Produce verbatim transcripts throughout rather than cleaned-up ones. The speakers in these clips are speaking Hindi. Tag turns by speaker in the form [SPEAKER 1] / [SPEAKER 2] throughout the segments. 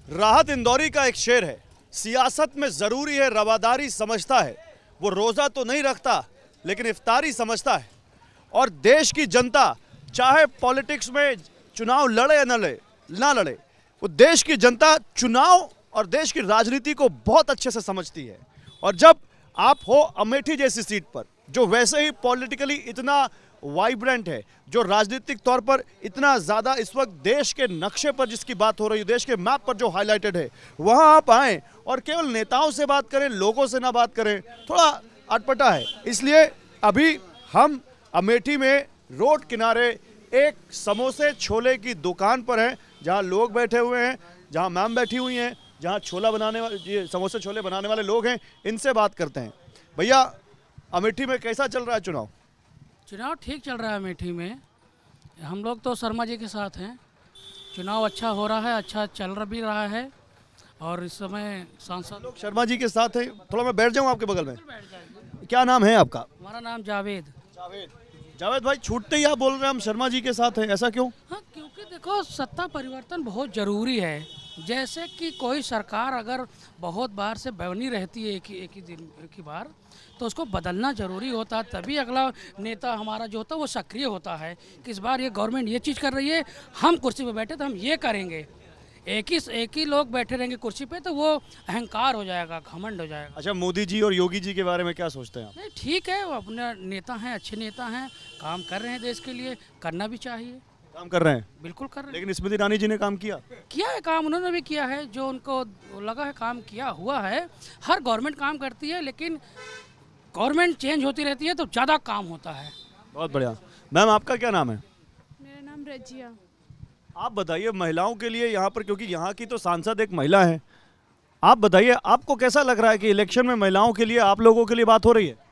[SPEAKER 1] राहत इंदौरी का एक शेर है, सियासत में जरूरी है रवादारी समझता है। वो रोजा तो नहीं रखता लेकिन इफ्तारी समझता है। और देश की जनता चाहे पॉलिटिक्स में चुनाव लड़े या न लड़े ना लड़े, वो देश की जनता चुनाव और देश की राजनीति को बहुत अच्छे से समझती है। और जब आप हो अमेठी जैसी सीट पर, जो वैसे ही पॉलिटिकली इतना वाइब्रेंट है, जो राजनीतिक तौर पर इतना ज़्यादा इस वक्त देश के नक्शे पर जिसकी बात हो रही है, देश के मैप पर जो हाईलाइटेड है, वहां आप आएँ और केवल नेताओं से बात करें, लोगों से ना बात करें, थोड़ा अटपटा है। इसलिए अभी हम अमेठी में रोड किनारे एक समोसे छोले की दुकान पर हैं, जहां लोग बैठे हुए हैं, जहां मैम बैठी हुई हैं, जहां छोला बनाने वाले, ये समोसे छोले बनाने वाले लोग हैं। इनसे बात करते हैं। भैया, अमेठी में कैसा चल रहा है चुनाव?
[SPEAKER 2] चुनाव ठीक चल रहा है अमेठी में। हम लोग तो शर्मा जी के साथ हैं। चुनाव अच्छा हो रहा है, अच्छा चल भी रहा है। और इस समय सांसद
[SPEAKER 1] लोग शर्मा जी के साथ हैं। थोड़ा मैं बैठ जाऊं आपके बगल में। क्या नाम है आपका?
[SPEAKER 2] हमारा नाम जावेद।
[SPEAKER 1] जावेद जावेद भाई, छूटते ही आप बोल रहे हैं हम शर्मा जी के साथ हैं, ऐसा क्यों?
[SPEAKER 2] हाँ, क्योंकि देखो सत्ता परिवर्तन बहुत ज़रूरी है। जैसे कि कोई सरकार अगर बहुत बार से बनी रहती है एक ही एक ही दिन एक ही बार, तो उसको बदलना ज़रूरी होता है, तभी अगला नेता हमारा जो होता है वो सक्रिय होता है कि इस बार ये गवर्नमेंट ये चीज़ कर रही है, हम कुर्सी पे बैठे तो हम ये करेंगे। एक ही एक ही लोग बैठे रहेंगे कुर्सी पे तो वो अहंकार हो जाएगा, घमंड हो जाएगा।
[SPEAKER 1] अच्छा, मोदी जी और योगी जी के बारे में क्या सोचते हैं आप?
[SPEAKER 2] नहीं, ठीक है, वो अपने नेता हैं, अच्छे नेता हैं, काम कर रहे हैं देश के लिए, करना भी चाहिए।
[SPEAKER 1] काम कर रहे हैं?
[SPEAKER 2] बिल्कुल कर रहे हैं।
[SPEAKER 1] लेकिन स्मृति ईरानी जी ने काम किया
[SPEAKER 2] किया है काम, उन्होंने भी किया है, जो उनको लगा है काम किया हुआ है। हर गवर्नमेंट काम करती है, लेकिन गवर्नमेंट चेंज होती रहती है तो ज़्यादा काम होता है।
[SPEAKER 1] बहुत बढ़िया। मैम, आपका क्या नाम है?
[SPEAKER 3] मेरा नाम रजिया।
[SPEAKER 1] आप बताइए, महिलाओं के लिए यहाँ पर, क्योंकि यहाँ की तो सांसद एक महिला है, आप बताइए आपको कैसा लग रहा है कि इलेक्शन में महिलाओं के लिए, आप लोगों के लिए बात हो रही है?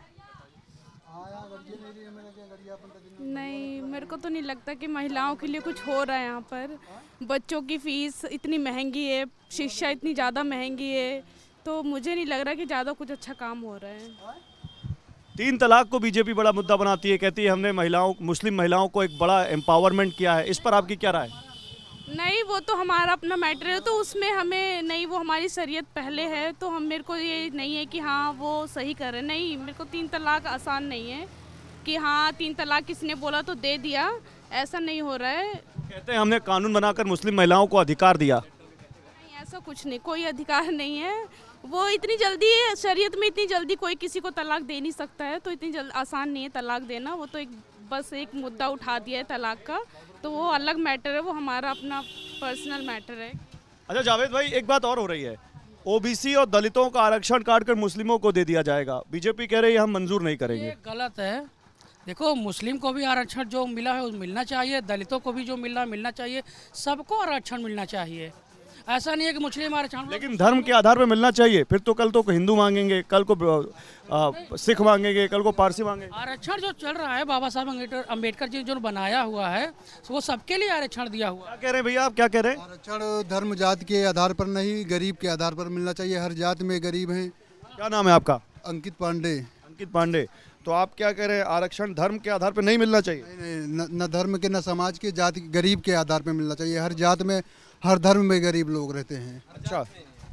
[SPEAKER 3] नहीं, मेरे को तो नहीं लगता कि महिलाओं के लिए कुछ हो रहा है यहाँ पर। बच्चों की फीस इतनी महंगी है, शिक्षा इतनी ज़्यादा महंगी है, तो मुझे नहीं लग रहा कि ज़्यादा कुछ अच्छा काम हो रहा है।
[SPEAKER 1] तीन तलाक को बीजेपी बड़ा मुद्दा बनाती है, कहती है हमने महिलाओं, मुस्लिम महिलाओं को एक बड़ा एम्पावरमेंट किया है। इस पर आपकी क्या राय है?
[SPEAKER 3] नहीं, वो तो हमारा अपना मैटर है, तो उसमें हमें नहीं, वो हमारी शरीयत पहले है, तो हम, मेरे को ये नहीं है कि हाँ वो सही कर रहे हैं। नहीं, मेरे को तीन तलाक आसान नहीं है कि हाँ तीन तलाक किसने बोला तो दे दिया, ऐसा नहीं हो रहा है।
[SPEAKER 1] कहते हैं हमने कानून बनाकर मुस्लिम महिलाओं को अधिकार दिया।
[SPEAKER 3] नहीं, ऐसा कुछ नहीं, कोई अधिकार नहीं है। वो इतनी जल्दी, शरीयत में इतनी जल्दी कोई किसी को तलाक दे नहीं सकता है, तो इतनी जल्द आसान नहीं है तलाक देना। वो तो एक बस एक मुद्दा उठा दिया है तलाक का, तो वो अलग मैटर है, वो हमारा अपना पर्सनल मैटर है।
[SPEAKER 1] अच्छा जावेद भाई, एक बात और हो रही है, ओबीसी और दलितों का आरक्षण काटकर मुस्लिमों को दे दिया जाएगा। बीजेपी कह रही है हम मंजूर नहीं करेंगे।
[SPEAKER 2] ये गलत है। देखो, मुस्लिम को भी आरक्षण जो मिला है वो मिलना चाहिए, दलितों को भी जो मिल रहा है मिलना चाहिए, सबको आरक्षण मिलना चाहिए। ऐसा नहीं है कि मुस्लिम आरक्षण, लेकिन
[SPEAKER 1] धर्म के आधार पर मिलना चाहिए। फिर तो कल तो हिंदू मांगेंगे, कल को आ, सिख मांगेंगे, कल को पारसी मांगेंगे।
[SPEAKER 2] आरक्षण जो चल रहा है, बाबा साहब अम्बेडकर जी जो बनाया हुआ है, वो सबके लिए आरक्षण दिया हुआ है।
[SPEAKER 1] क्या कह रहे हैं भैया, आप क्या कह रहे हैं?
[SPEAKER 4] आरक्षण धर्म जाति के आधार पर नहीं, गरीब के आधार पर मिलना चाहिए। हर जात में गरीब हैं।
[SPEAKER 1] क्या नाम है आपका?
[SPEAKER 4] अंकित पांडे।
[SPEAKER 1] अंकित पांडे, तो आप क्या कह रहे हैं, आरक्षण धर्म के आधार पर नहीं मिलना चाहिए?
[SPEAKER 4] नहीं, न धर्म के न समाज के, जाति गरीब के आधार पर मिलना चाहिए। हर जात में, हर धर्म में गरीब लोग रहते हैं।
[SPEAKER 1] अच्छा,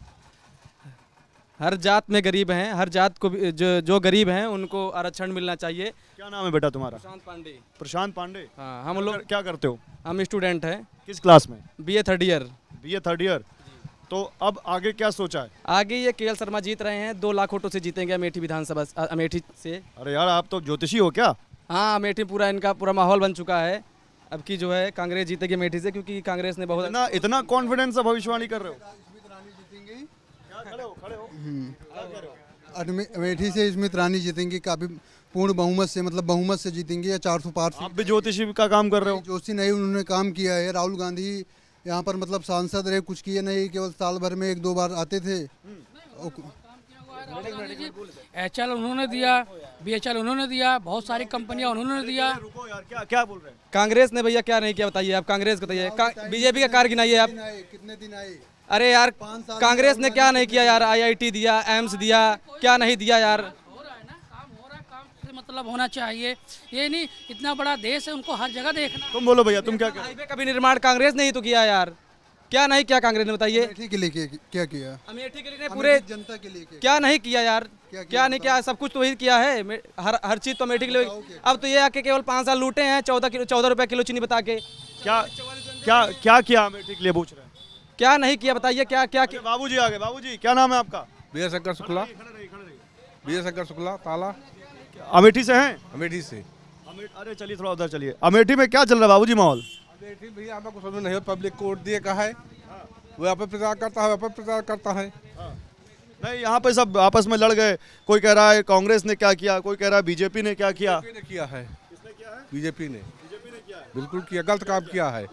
[SPEAKER 5] हर जात में गरीब हैं, हर जात को जो जो गरीब हैं उनको आरक्षण मिलना चाहिए।
[SPEAKER 1] क्या नाम है बेटा तुम्हारा?
[SPEAKER 5] प्रशांत पांडे।
[SPEAKER 1] प्रशांत पांडे।
[SPEAKER 5] हाँ, हम लोग
[SPEAKER 1] क्या करते हो?
[SPEAKER 5] हम स्टूडेंट हैं।
[SPEAKER 1] किस क्लास में?
[SPEAKER 5] BA third year.
[SPEAKER 1] BA third year. तो अब आगे क्या सोचा है?
[SPEAKER 5] आगे ये केएल शर्मा जीत रहे हैं, दो लाख वोटों से जीतेंगे अमेठी विधानसभा, अमेठी से।
[SPEAKER 1] अरे यार, आप तो ज्योतिषी हो क्या?
[SPEAKER 5] हाँ, अमेठी पूरा इनका पूरा माहौल बन चुका है। अब की जो है कांग्रेस जीतेगी अमेठी से, क्योंकि कांग्रेस ने बहुत
[SPEAKER 1] इतना इतना कॉन्फिडेंस से भविष्यवाणी कर रहे हो?
[SPEAKER 4] अमेठी से स्मृति ईरानी जीतेंगी, काफी पूर्ण बहुमत से, मतलब बहुमत से जीतेंगे, या चार सौ पार।
[SPEAKER 1] आप भी ज्योतिषी का काम कर रहे हो?
[SPEAKER 4] ज्योतिषी नहीं, उन्होंने काम किया है। राहुल गांधी यहाँ पर मतलब सांसद रहे, कुछ किए नहीं, केवल साल भर में एक दो बार आते थे।
[SPEAKER 2] एच एल उन्होंने दिया, बी एच एल उन्होंने दिया, बहुत सारी कंपनियां उन्होंने दिया।
[SPEAKER 1] रुको यार, क्या क्या बोल रहे हैं?
[SPEAKER 5] कांग्रेस ने भैया क्या नहीं किया बताइए आप? कांग्रेस बताइए, बीजेपी का कार्य गिनाइए आप।
[SPEAKER 4] कितने दिन आए?
[SPEAKER 5] अरे यार, कांग्रेस ने क्या नहीं किया यार? आई आई टी दिया, एम्स दिया, क्या नहीं दिया यार?
[SPEAKER 2] हो रहा है ना, काम हो रहा है, काम से मतलब होना चाहिए। ये नहीं, इतना बड़ा देश है, उनको हर जगह देखना।
[SPEAKER 1] तुम बोलो भैया, तुम क्या कह रहे हो?
[SPEAKER 5] हाईवे का भी निर्माण कांग्रेस ने ही तो किया यार। क्या नहीं किया कांग्रेस ने बताइए?
[SPEAKER 4] अमेठी के लिए क्या- क्या किया?
[SPEAKER 5] अमेठी के लिए नहीं, पूरे
[SPEAKER 4] जनता के लिए क्या?
[SPEAKER 5] क्या नहीं किया यार?
[SPEAKER 4] क्या
[SPEAKER 5] क्या नहीं किया? सब कुछ तो वही किया है। मे- हर हर चीज़ तो अमेठी के लिए। अब तो ये आके केवल पाँच साल लूटे हैं, चौदह किलो चौदह रुपये किलो चीनी बता के।
[SPEAKER 1] क्या क्या क्या किया अमेठी के लिए पूछ रहे हैं?
[SPEAKER 5] क्या नहीं किया बताइए? क्या क्या किया?
[SPEAKER 1] बाबूजी आ गए। बाबूजी क्या नाम है आपका?
[SPEAKER 6] विजय शंकर शुक्ला। विजय शंकर शुक्ला ताला
[SPEAKER 1] अमेठी से हैं?
[SPEAKER 6] अमेठी से।
[SPEAKER 1] अमेठी, अरे चलिए थोड़ा उधर चलिए। अमेठी में क्या चल रहा है बाबूजी माहौल?
[SPEAKER 6] अमेठी भैया हमें कुछ समझ नहीं है। पब्लिक को वोट दिए कहा है, वो यहाँ पे प्रचार करता है, वहाँ पे प्रचार करता है।
[SPEAKER 1] नहीं, यहाँ पे सब आपस में लड़ गए। कोई कह रहा है कांग्रेस ने क्या किया, कोई कह रहा है बीजेपी ने क्या किया।
[SPEAKER 6] बीजेपी ने किया है। बीजेपी ने बिल्कुल किया, गलत काम किया है।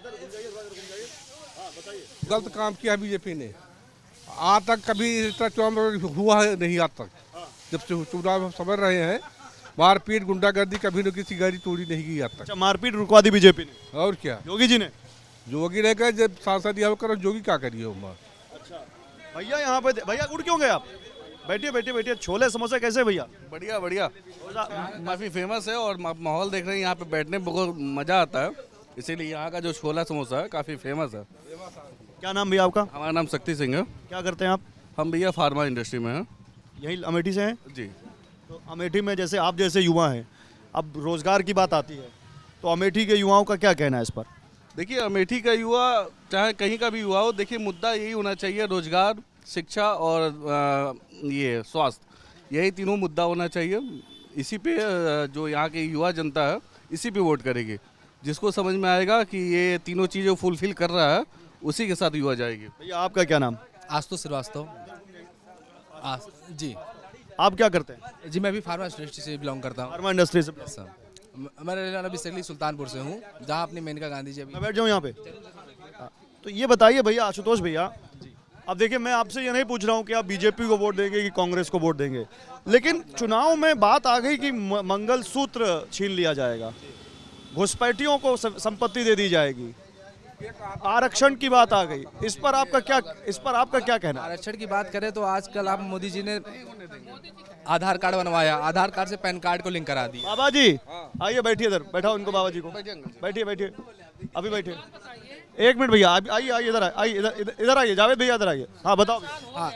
[SPEAKER 6] गलत काम किया है बीजेपी ने। आज तक कभी इस तरह चुनाव हुआ है नहीं, आज तक जब से चुनाव समझ रहे हैं। मारपीट गुंडागर्दी कभी न किसी गाड़ी तोड़ी नहीं की आज तक।
[SPEAKER 1] अच्छा, मारपीट रुकवा दी बीजेपी ने।
[SPEAKER 6] और क्या,
[SPEAKER 1] योगी जी ने?
[SPEAKER 6] योगी रह गए जब सांसद यहाँ करो, योगी क्या करिए उम्र।
[SPEAKER 1] भैया यहाँ पे भैया उड़ क्यों गए आप? बैठिए बैठिए बैठिए। छोले समोसे कैसे भैया?
[SPEAKER 7] बढ़िया बढ़िया, काफ़ी फेमस है और मा- माहौल देख रहे हैं यहाँ पे बैठने में बहुत मज़ा आता है, इसीलिए यहाँ का जो छोला समोसा है काफ़ी फेमस है।
[SPEAKER 1] क्या नाम भैया आपका?
[SPEAKER 7] हमारा नाम शक्ति सिंह है।
[SPEAKER 1] क्या करते हैं आप?
[SPEAKER 7] हम भैया फार्मा इंडस्ट्री में हैं।
[SPEAKER 1] यही अमेठी से हैं?
[SPEAKER 7] जी।
[SPEAKER 1] तो अमेठी में जैसे आप जैसे युवा हैं, अब रोजगार की बात आती है, तो अमेठी के युवाओं का क्या कहना है इस पर?
[SPEAKER 7] देखिए, अमेठी का युवा चाहे कहीं का भी युवा हो, देखिए मुद्दा यही होना चाहिए, रोजगार, शिक्षा और आ, ये स्वास्थ्य, यही तीनों मुद्दा होना चाहिए। इसी पे आ, जो यहाँ की युवा जनता है इसी पे वोट करेगी। जिसको समझ में आएगा कि ये तीनों चीज़ें फुलफिल कर रहा है, उसी के साथ युवा जाएगी।
[SPEAKER 1] भैया आपका क्या नाम?
[SPEAKER 8] आशुतोष श्रीवास्तव। आस जी
[SPEAKER 1] आप क्या करते हैं?
[SPEAKER 8] जी मैं भी फार्मा इंडस्ट्री से बिलोंग करता हूँ
[SPEAKER 1] फार्मा इंडस्ट्री से।
[SPEAKER 8] सर। म- मैं रहने वाला बेसिकली सुल्तानपुर से हूँ, जहाँ अपनी मेनका गांधी जी अभी।
[SPEAKER 1] मैं बैठ जाऊँ यहाँ पे? हाँ, तो ये बताइए भैया आशुतोष भैया, अब देखिए मैं आपसे ये नहीं पूछ रहा हूँ कि आप बीजेपी को वोट देंगे कि कांग्रेस को वोट देंगे, लेकिन चुनाव में बात आ गई कि म- मंगलसूत्र छीन लिया जाएगा, घुसपैठियों को स- संपत्ति दे दी जाएगी, आरक्षण की बात आ गई। इस पर आपका क्या इस पर आपका क्या कहना है?
[SPEAKER 8] आरक्षण की बात करें तो आजकल आप मोदी जी ने आधार कार्ड बनवाया, आधार कार्ड से पैन कार्ड को लिंक करा दिया।
[SPEAKER 1] बाबा जी आइए, बैठिए इधर, बैठाओ इनको बाबा जी को। बैठिए बैठिए, अभी बैठिए। एक मिनट भैया, अभी आइए आइए, इधर आइए, इधर इधर- इधर आइए, जावेद भैया इधर आइए। हाँ बताओ।
[SPEAKER 8] हाँ,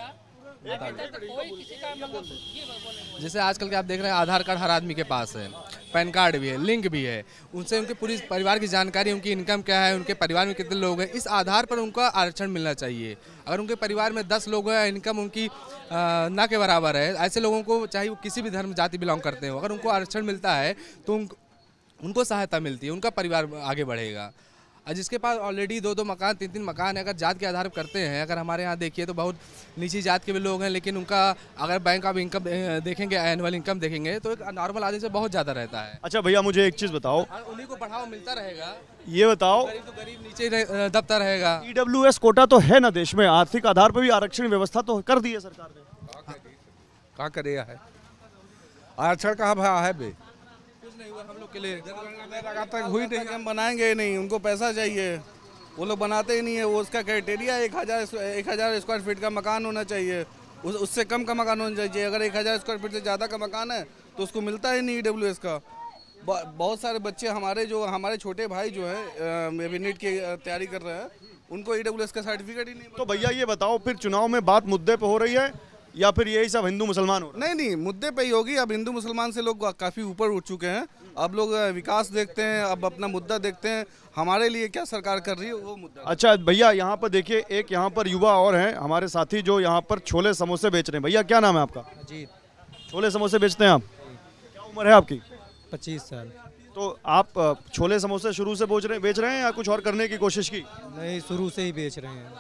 [SPEAKER 8] जैसे आजकल के आप देख रहे हैं आधार कार्ड हर आदमी के पास है, पैन कार्ड भी है, लिंक भी है, उनसे उनके पूरी परिवार की जानकारी, उनकी इनकम क्या है, उनके परिवार में कितने लोग हैं, इस आधार पर उनका आरक्षण मिलना चाहिए। अगर उनके परिवार में दस लोग हैं, इनकम उनकी आ, ना के बराबर है, ऐसे लोगों को चाहे वो किसी भी धर्म जाति बिलोंग करते हो, अगर उनको आरक्षण मिलता है तो उन, उनको सहायता मिलती है, उनका परिवार आगे बढ़ेगा। और जिसके पास ऑलरेडी दो दो मकान तीन तीन मकान है, अगर जात के आधार पर करते हैं, अगर हमारे यहाँ देखिए तो बहुत नीची जात के भी लोग हैं, लेकिन उनका अगर बैंक ऑफ इनकम देखेंगे, एनुअल इनकम देखेंगे तो एक नॉर्मल आदमी से बहुत ज़्यादा रहता है।
[SPEAKER 1] अच्छा भैया मुझे एक चीज़ बताओ,
[SPEAKER 8] और उन्हीं को बढ़ावा मिलता रहेगा,
[SPEAKER 1] ये बताओ,
[SPEAKER 8] गरीब तो गरीब नीचे ही रह- दबता रहेगा।
[SPEAKER 1] ईडब्ल्यूएस कोटा तो है ना देश में, आर्थिक आधार पर भी आरक्षण व्यवस्था तो कर दी है सरकार ने।
[SPEAKER 6] कहाँ करेगा है आरक्षण, कहाँ भया है बे?
[SPEAKER 8] कुछ नहीं हुआ हम लोग के लिए।
[SPEAKER 7] तक हुई नहीं, हम बनाएंगे ही नहीं, उनको पैसा चाहिए, वो लोग बनाते ही नहीं है। वो उसका क्राइटेरिया एक हज़ार एक हज़ार स्क्वायर फीट का मकान होना चाहिए, उस उससे कम का मकान होना चाहिए। अगर एक हज़ार स्क्वायर फीट से ज़्यादा का मकान है तो उसको मिलता ही नहीं ई डब्ल्यू एस का। ब- बहुत सारे बच्चे हमारे जो हमारे छोटे भाई जो है अभी नीट की अ, तैयारी कर रहे हैं, उनको ई डब्ल्यू एस का सर्टिफिकेट ही नहीं।
[SPEAKER 1] तो भैया ये बताओ, फिर चुनाव में बात मुद्दे पे हो रही है या फिर यही सब हिंदू मुसलमान हो रहा
[SPEAKER 7] नहीं नहीं, मुद्दे पे ही होगी। अब हिंदू मुसलमान से लोग काफ़ी ऊपर उठ चुके हैं, अब लोग विकास देखते हैं, अब अपना मुद्दा देखते हैं, हमारे लिए क्या सरकार कर रही है वो मुद्दा।
[SPEAKER 1] है? अच्छा भैया यहाँ पर देखिए, एक यहाँ पर युवा और हैं हमारे साथी जो यहाँ पर छोले समोसे बेच रहे हैं। भैया क्या नाम है आपका?
[SPEAKER 9] अजीत।
[SPEAKER 1] छोले समोसे बेचते हैं आप? क्या उम्र है आपकी?
[SPEAKER 9] पच्चीस साल।
[SPEAKER 1] तो आप अ, छोले समोसे शुरू से बेच रहे बेच रहे हैं या कुछ और करने की कोशिश की?
[SPEAKER 9] नहीं, शुरू से ही बेच रहे हैं।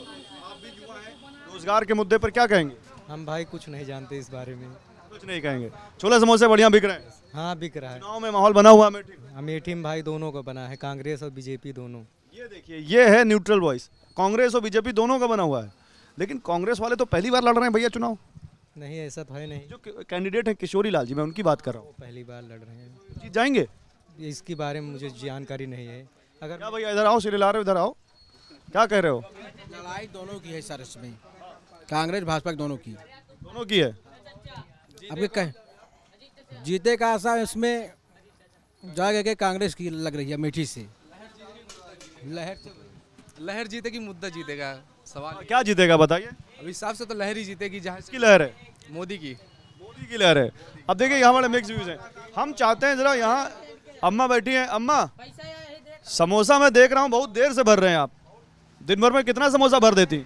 [SPEAKER 1] रोजगार के मुद्दे पर क्या कहेंगे?
[SPEAKER 9] हम भाई कुछ नहीं जानते इस बारे में।
[SPEAKER 1] कुछ नहीं कहेंगे। छोले समोसे बढ़िया बिक रहे हैं?
[SPEAKER 9] हाँ, बिक रहा है।
[SPEAKER 1] चुनाव में माहौल बना हुआ है अमेठी में?
[SPEAKER 9] अमेठी में भाई दोनों का बना है, कांग्रेस और बीजेपी दोनों।
[SPEAKER 1] ये देखिए, ये है न्यूट्रल वॉइस, कांग्रेस और बीजेपी दोनों का बना हुआ है। लेकिन कांग्रेस वाले तो पहली बार लड़ रहे हैं भैया चुनाव।
[SPEAKER 9] नहीं, ऐसा तो है नहीं।
[SPEAKER 1] जो कैंडिडेट है किशोरी लाल जी, मैं उनकी बात कर रहा हूँ,
[SPEAKER 9] पहली बार लड़ रहे हैं।
[SPEAKER 1] जीत जाएंगे?
[SPEAKER 9] इसके बारे में मुझे जानकारी नहीं है। अगर
[SPEAKER 1] क्या भैया इधर आओ, सीरियल आ रहे हो, इधर आओ, क्या कह रहे हो?
[SPEAKER 10] लड़ाई दोनों की है सर, इसमें कांग्रेस भाजपा दोनों की
[SPEAKER 1] दोनों की है।
[SPEAKER 10] अब ये कह जीते का आशा इसमें जाके के कांग्रेस की लग रही है, अमेठी से लहर से।
[SPEAKER 8] लहर जीतेगी, मुद्दा जीतेगा। सवाल
[SPEAKER 1] क्या जीतेगा बताइए?
[SPEAKER 8] अभी हिसाब से तो लहर ही जीतेगी। जहाँ
[SPEAKER 1] किसकी लहर है?
[SPEAKER 8] मोदी की।
[SPEAKER 1] मोदी की लहर है। अब देखिए यहाँ बड़े मिक्स व्यूज हैं। हम चाहते हैं जरा, यहाँ अम्मा बैठी हैं। अम्मा, समोसा मैं देख रहा हूँ बहुत देर से भर रहे हैं आप। दिन भर में कितना समोसा भर देती?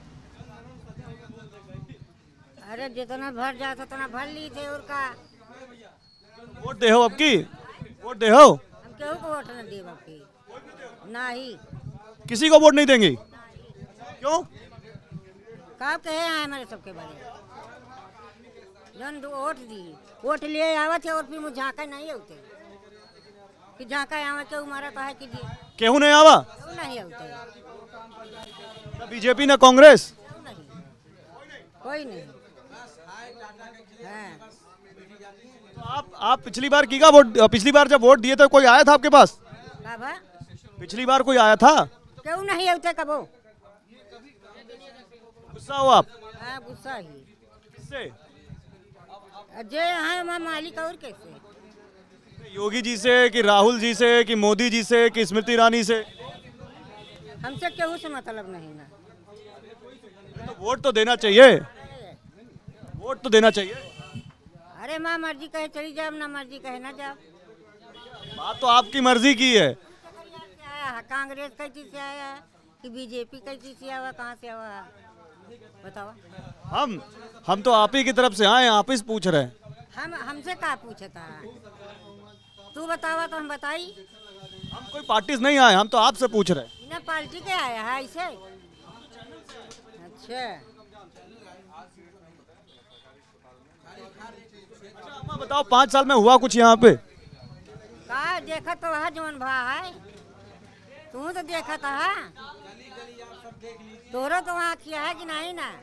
[SPEAKER 11] अरे जितना भर जाता उतना भर ली थे। और का
[SPEAKER 1] वोट दे हो अब की? वोट दे हो?
[SPEAKER 11] हम केहू को वोट न देव अब की नहीं।
[SPEAKER 1] किसी को वोट नहीं देंगी? क्यों?
[SPEAKER 11] का कहे हैं हमारे सबके बारे जन वोट दी, वोट लिए आवत है और फिर मुझे झाँका नहीं होते कि झाँका आवा क्यों मारा तो है कीजिए।
[SPEAKER 1] केहू नहीं आवा?
[SPEAKER 11] क्यों नहीं होते?
[SPEAKER 1] ना बीजेपी ना कांग्रेस?
[SPEAKER 11] नहीं, कोई नहीं है।
[SPEAKER 1] तो आप आप पिछली बार की का वोट, पिछली बार जब वोट दिए तो कोई आया था आपके पास?
[SPEAKER 11] बाबा
[SPEAKER 1] पिछली बार कोई आया था?
[SPEAKER 11] क्यों नहीं होते कबो?
[SPEAKER 1] गुस्सा हो आप?
[SPEAKER 11] हाँ गुस्सा ही।
[SPEAKER 1] किससे?
[SPEAKER 11] जे यहाँ माँ मालिक और कैसे?
[SPEAKER 1] योगी जी से कि राहुल जी से कि मोदी जी से कि स्मृति ईरानी से?
[SPEAKER 11] हमसे केहू से मतलब नहीं ना।
[SPEAKER 1] तो वोट तो देना चाहिए, वोट तो देना चाहिए।
[SPEAKER 11] अरे माँ मर्जी कहे चली जाओ, ना मर्जी कहे ना जाओ।
[SPEAKER 1] बात तो आपकी मर्जी की है।
[SPEAKER 11] आया है कांग्रेस कई चीज से आया है कि बीजेपी कई चीज से आया, कहाँ से आया बताओ?
[SPEAKER 1] हम हम तो आप ही की तरफ से आए, आप ही से पूछ रहे हैं।
[SPEAKER 11] हम हमसे क्या पूछता? तू बतावा तो हम बताई।
[SPEAKER 1] हम कोई पार्टी से नहीं आए, हम तो आपसे पूछ रहे हैं।
[SPEAKER 11] बिना पार्टी के आया है ऐसे? अच्छा
[SPEAKER 1] अम्मा बताओ, पाँच साल में हुआ कुछ यहाँ पे?
[SPEAKER 11] का देखा तो है जवन भा है, तू तो देखा था है? तोरो तो वहाँ किया है कि नहीं ना?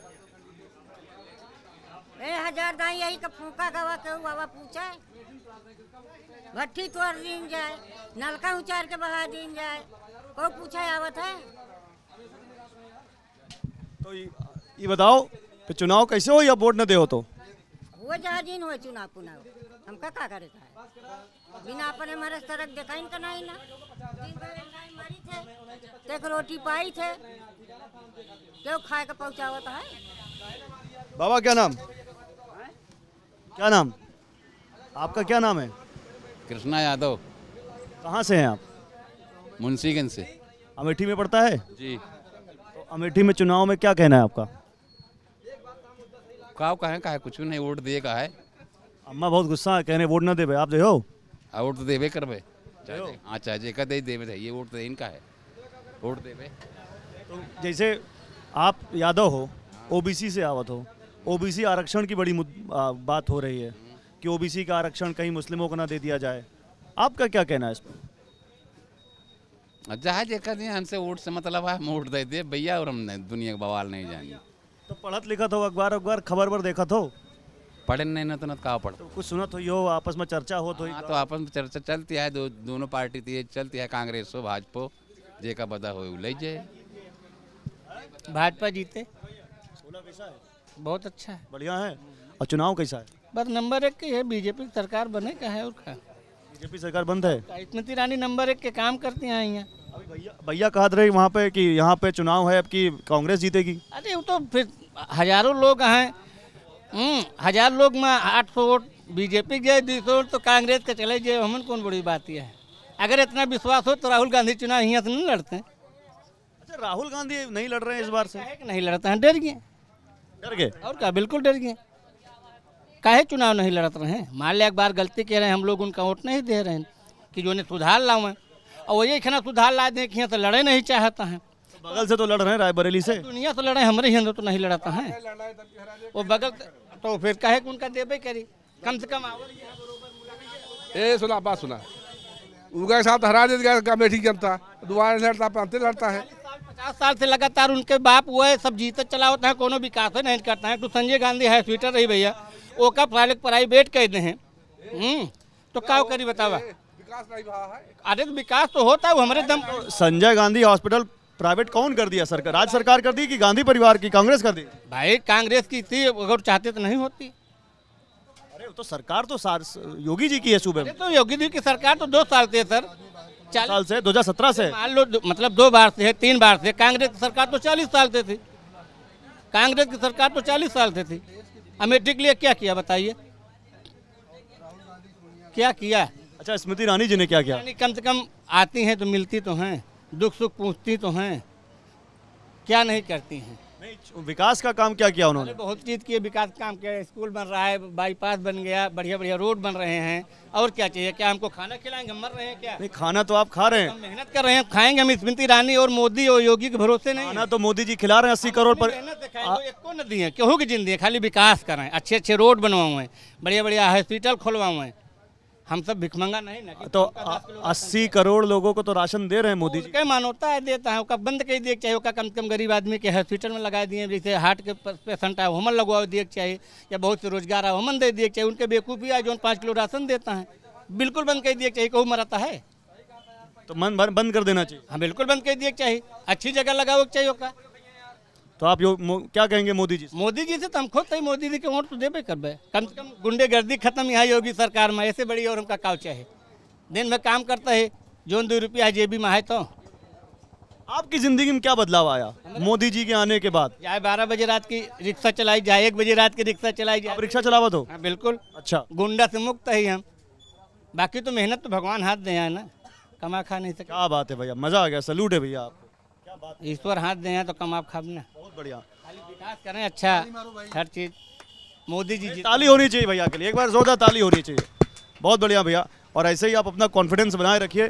[SPEAKER 11] ए हजार दाई यही का फूका गवा के बाबा पूछा है, भट्टी तोड़ दिन जाए, नलका उचार के बहा दिन जाए, कोई पूछा आवत है?
[SPEAKER 1] तो ये ये बताओ कि चुनाव कैसे हो या वोट न दे हो तो?
[SPEAKER 11] हुआ जहाँ दिन हुए चुनाव पुनाव, हमका का करे था? बिना अपने मरे सड़क देखा इनका नहीं ना। दिन भर नहीं मरी थे, एक रोटी पाई थे, क्यों खाए का पहुँचावत है?
[SPEAKER 1] बाबा क्या नाम? क्या नाम आपका? क्या नाम है?
[SPEAKER 12] कृष्णा यादव।
[SPEAKER 1] कहाँ से हैं आप?
[SPEAKER 12] मुंशीगंज से।
[SPEAKER 1] अमेठी में पड़ता है
[SPEAKER 12] जी।
[SPEAKER 1] तो अमेठी में चुनाव में क्या कहना है आपका?
[SPEAKER 12] का कहें का है, कुछ भी नहीं, वोट दिए का है।
[SPEAKER 1] अम्मा बहुत गुस्सा है, कहने वोट ना देवे, आप दे हो?
[SPEAKER 12] आ, वोट तो देवे करवे, चाहे हाँ चाहे का दे देवे थे, ये वोट तो इनका है, वोट देवे।
[SPEAKER 1] तो जैसे आप यादव हो, ओबीसी से आवत हो, ओबीसी आरक्षण की बड़ी मुद- आ, बात हो रही है कि ओबीसी का आरक्षण कहीं मुस्लिमों को ना दे दिया जाए, आपका क्या कहना है इस पर?
[SPEAKER 12] जहाँ देखा दिए हमसे वोट से मतलब है, हम वोट दे दिए भैया, और हम दुनिया का बवाल नहीं जाएंगे।
[SPEAKER 1] तो पढ़त लिखत हो, अखबार अखबार खबर पर देखत हो?
[SPEAKER 12] पढ़े नहीं ना तो न कहा पढ़।
[SPEAKER 1] तो कुछ सुनत हो, यो आपस में चर्चा हो तो?
[SPEAKER 12] हाँ तो आपस में चर्चा चलती है, दो दोनों पार्टी थी चलती है, कांग्रेस हो भाजपा, जे का बदा हो ले जाए।
[SPEAKER 13] भाजपा जीते। बहुत अच्छा है,
[SPEAKER 1] बढ़िया है। और चुनाव कैसा है?
[SPEAKER 13] बस नंबर एक की है, बीजेपी की सरकार बने का है और क्या?
[SPEAKER 1] बीजेपी सरकार बंद है।
[SPEAKER 13] स्मृति ईरानी नंबर एक के काम करती हैं यहाँ।
[SPEAKER 1] भैया भैया कहा रहे वहाँ पे कि यहाँ पे चुनाव है अब की कांग्रेस जीतेगी।
[SPEAKER 13] अरे वो तो फिर हजारों लोग हैं, हजार लोग में आठ सौ वोट बीजेपी के, दो सौ तो कांग्रेस के चले जाए, हमन कौन बड़ी बात है? अगर इतना विश्वास हो तो राहुल गांधी चुनाव यहाँ से नहीं लड़ते।
[SPEAKER 1] अच्छा राहुल गांधी नहीं लड़ रहे हैं इस बार से?
[SPEAKER 13] नहीं लड़ते हैं, डर गए।
[SPEAKER 1] डर गए? और
[SPEAKER 13] क्या, बिल्कुल डर गए। काहे चुनाव नहीं लड़त रहे हैं? मान लिया एक बार गलती कह रहे हैं, हम लोग उनका वोट नहीं दे रहे हैं कि जो ने सुधार लाओ, और वही खाना सुधार ला दें कि यहाँ से लड़े नहीं चाहता है।
[SPEAKER 1] बगल से तो लड़ रहे हैं, रायबरेली से।
[SPEAKER 13] दुनिया से लड़े, हमारे ही अंदर तो नहीं लड़ाता है वो बगल, तो फिर काहे कि उनका देवे करी, कम से कम
[SPEAKER 6] ए सुना बात सुना, उनका साथ हरा देगा कमेटी जनता, दोबारा लड़ता पाते लड़ता है।
[SPEAKER 13] पचास साल से लगातार उनके बाप वो है, सब जीते चला होता है, कोनो विकास नहीं करता है। तो संजय गांधी है स्वीटर रही भैया, वो का प्राइवेट कह दे हैं, तो क्या करी बतावा? अरे तो विकास तो होता है हमारे दम।
[SPEAKER 1] संजय गांधी हॉस्पिटल प्राइवेट कौन कर दिया? सरकार, राज्य सरकार कर दी कि गांधी परिवार की, कांग्रेस कर दी?
[SPEAKER 13] भाई कांग्रेस की थी, अगर चाहते तो नहीं होती।
[SPEAKER 1] अरे तो सरकार तो योगी जी की है सूबे में।
[SPEAKER 13] तो योगी जी की सरकार तो दो साल से सर,
[SPEAKER 1] साल से दो हज़ार सत्रह से
[SPEAKER 13] मान लो दो- मतलब दो बार से है, तीन बार से। कांग्रेस की सरकार तो चालीस साल से थी, कांग्रेस की सरकार तो चालीस साल से थी। अमेठी के लिए क्या किया बताइए, क्या किया?
[SPEAKER 1] अच्छा, स्मृति ईरानी जी ने क्या किया?
[SPEAKER 13] यानी कम से कम आती हैं तो मिलती तो हैं, दुख सुख पूछती तो हैं, क्या नहीं करती हैं?
[SPEAKER 1] विकास का काम क्या किया उन्होंने?
[SPEAKER 13] बहुत चीज़ किए, विकास काम किया, स्कूल बन रहा है, बाईपास बन गया, बढ़िया बढ़िया रोड बन रहे हैं। और क्या चाहिए? क्या हमको खाना खिलाएंगे, हम मर रहे हैं क्या?
[SPEAKER 1] नहीं, खाना तो आप खा रहे हैं,
[SPEAKER 13] हम मेहनत कर रहे हैं, खाएंगे हम स्मृति ईरानी और मोदी और योगी के भरोसे नहीं।
[SPEAKER 1] खाना तो मोदी जी खिला रहे हैं अस्सी करोड़ पर।
[SPEAKER 13] मेहनत से खाएंगे, एक को न दिए, केहू की जिंदगी है, खाली विकास कर रहे हैं, अच्छे अच्छे रोड बनवाए हैं, बढ़िया बढ़िया हॉस्पिटल खुलवाए हैं। हम सब भिखमंगा नहीं ना कि
[SPEAKER 1] तो अस्सी करोड़ लोगों को तो राशन दे रहे हैं मोदी जी।
[SPEAKER 13] क्या मानवता है, देता है, उसका बंद कर दिए चाहिए, उसका कम से कम गरीब आदमी के हॉस्पिटल में लगा दिए, जैसे हार्ट के पेशेंट है हमन लगवा दिए चाहिए, या बहुत से रोजगार है हमन दे दिए चाहिए। उनके बेवकूफ़ी है जो पाँच किलो राशन देता है, बिल्कुल बंद कर दिए चाहिए, कहूँ मराता है
[SPEAKER 1] तो मन बंद कर देना चाहिए।
[SPEAKER 13] हाँ बिल्कुल बंद कर दिए चाहिए, अच्छी जगह लगाओ चाहिए उसका।
[SPEAKER 1] तो आप यो मो, क्या कहेंगे मोदी जी से?
[SPEAKER 13] मोदी जी से तो हम खुद ही मोदी जी के वोट तो देबे करबे, कम से कम गुंडेगर्दी खत्म यहाँ योगी सरकार में, ऐसे बड़ी और हमका काव चाहे, दिन में काम करता है, जो दो रुपया जेबी में है। तो
[SPEAKER 1] आपकी जिंदगी में क्या बदलाव आया मोदी जी के आने के बाद?
[SPEAKER 13] चाहे बारह बजे रात की रिक्शा चलाई जाए, एक बजे रात की रिक्शा चलाई जाए।
[SPEAKER 1] आप रिक्शा चलावत हो?
[SPEAKER 13] हाँ बिल्कुल।
[SPEAKER 1] अच्छा,
[SPEAKER 13] गुंडा से मुक्त है हम, बाकी तो मेहनत तो भगवान हाथ दे हैं ना, कमा खा नहीं सकते।
[SPEAKER 1] क्या बात है भैया, मजा आ गया, सैल्यूट है भैया आपको।
[SPEAKER 13] ईश्वर हाथ दे हैं तो कमा खा ना,
[SPEAKER 1] बहुत बढ़िया।
[SPEAKER 13] खाली विकास करें, अच्छा हर चीज मोदी जी।
[SPEAKER 1] ताली होनी चाहिए भैया के लिए, एक बार जोरदार ताली होनी चाहिए। बहुत बढ़िया भैया, और ऐसे ही आप अपना कॉन्फिडेंस बनाए रखिए।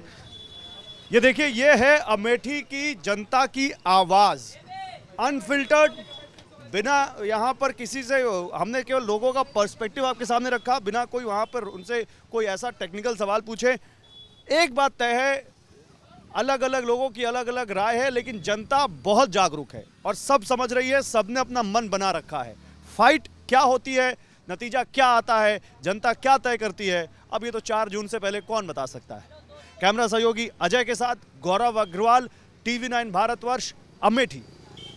[SPEAKER 1] ये देखिए, ये है अमेठी की जनता की आवाज़, अनफिल्टर्ड, बिना यहाँ पर किसी से, हमने केवल लोगों का पर्सपेक्टिव आपके सामने रखा, बिना कोई वहाँ पर उनसे कोई ऐसा टेक्निकल सवाल पूछे। एक बात तय है, अलग अलग लोगों की अलग अलग राय है, लेकिन जनता बहुत जागरूक है और सब समझ रही है, सबने अपना मन बना रखा है। फाइट क्या होती है, नतीजा क्या आता है, जनता क्या तय करती है, अब ये तो चार जून से पहले कौन बता सकता है। कैमरा सहयोगी अजय के साथ गौरव अग्रवाल, टीवी नाइन भारतवर्ष, अमेठी।